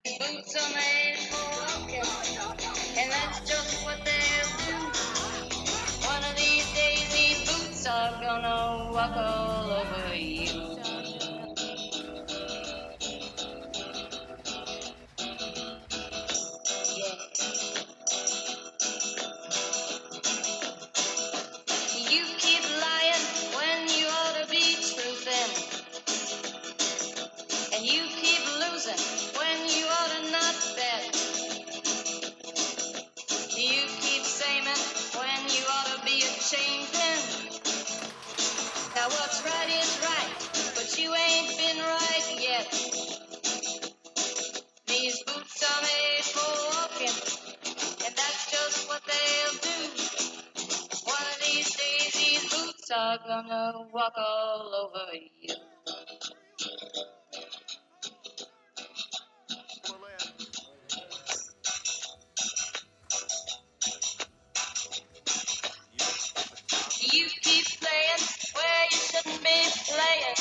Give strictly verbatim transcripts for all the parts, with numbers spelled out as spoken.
Boots are made for walking, and that's just what they'll do. One of these days, these boots are gonna walk all over you. You keep lying when you ought to be truthing, and you keep losing when you ought to not bet. You keep saying when you ought to be a-changing. Now what's right is right, but you ain't been right yet. These boots are made for walking, and that's just what they'll do. One of these days, these boots are gonna walk all over you. You keep playing where you shouldn't be playing,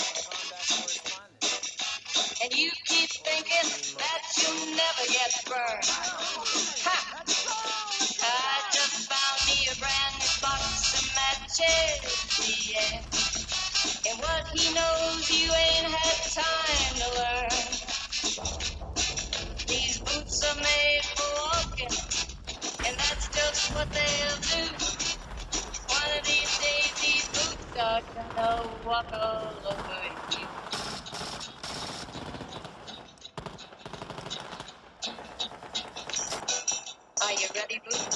and you keep thinking that you'll never get burned. Ha! I just found me a brand new box of matches, yeah. And what he knows you ain't had time to learn. These boots are made for walking, and that's just what they'll do. One of these days, these boots are gonna walk all over you. Are you ready, boots?